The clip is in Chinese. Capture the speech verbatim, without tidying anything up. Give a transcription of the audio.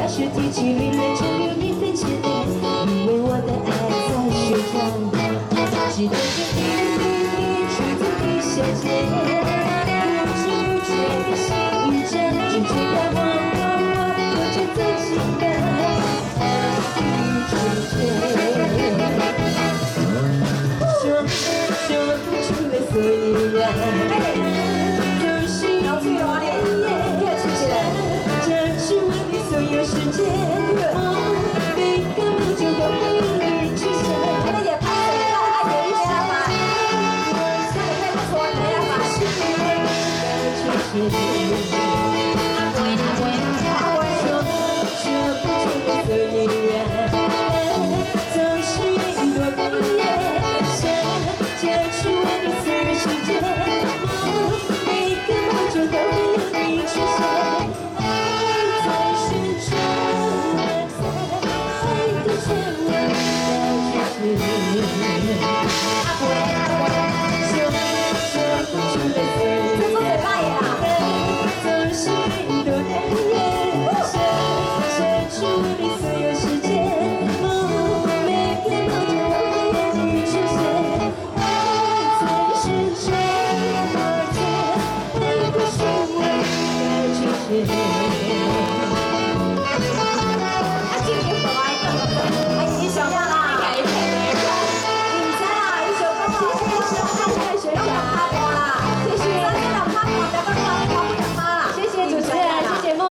大雪天气里冷着流你的肩膀，因为我的爱在旋转，直到这一缕缕出自你小姐，不知不觉的心一战，渐渐的忘了我有着自己的春天。说说不出来所以然。 世界，每个梦中都会有你出现。那也拍了一个爱有一下吧，这个太不错了呀吧。